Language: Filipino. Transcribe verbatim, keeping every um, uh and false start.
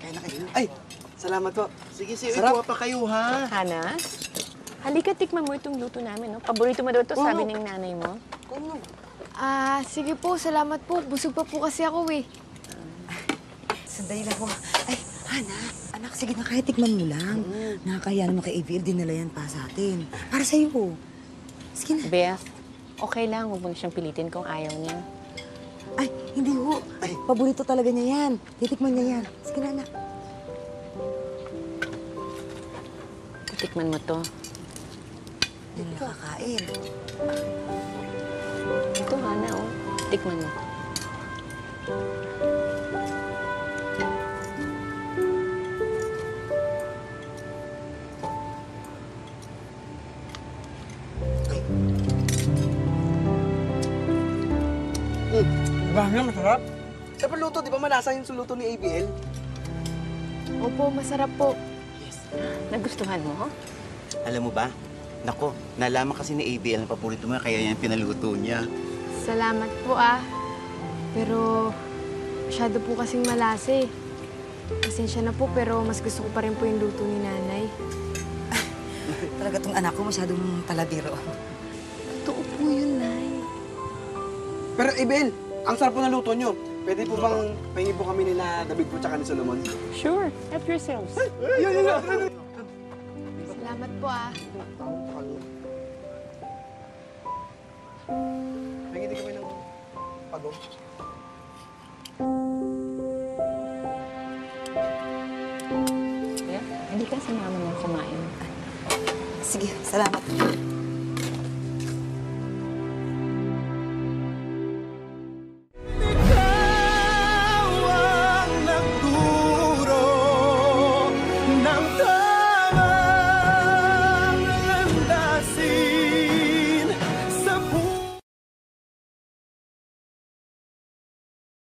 Kain na kayo. Ay, salamat po. Sige, sige. Kuha pa kayo, ha? Hana, halika tikman mo itong luto namin, no? Paborito mo daw ito, sabi ng nanay mo. Ah, sige po, salamat po. Busog pa po kasi ako eh. Sandali lang po. Ay, Hana, anak, sige na kahit tikman mo lang. Mm. Nakakaya naman kay A V L, dinala yan pa sa atin. Para sa'yo po. Sige na. Beth, okay lang. Huwag mo na siyang pilitin kung ayaw niya. Ay, hindi ho. Ay, paborito talaga niya yan. Titikman niya yan. Sige na, anak. Tikman mo to. Hindi mo nakakain. Ito, Hana, oh. Tikman mo. Banga, masarap. Sa paluto, di ba malasa yung suluto ni A B L? Opo, masarap po. Nagustuhan mo, ho? Alam mo ba? Nako, nalaman kasi ni A B L na paborito mo, kaya yan pinaluto niya. Salamat po ah. Pero masyado po kasing malasa eh. Pasensya na po, pero mas gusto ko pa rin po yung luto ni nanay. Talaga tong anak ko masyadong palabiro. Totoo po yun, Nay. Pero A B L, ang sarap po ng luto nyo. Pwede po bang pahingi po kami nila David po tsaka ni Solomon? Sure. Help yourselves. Yun, yun, yun. Salamat po ah. Pahingi din kami ng pagong. Beth, hindi ka sa mama mo kumain. Sige, salamat. Ikaw ang nagturo ng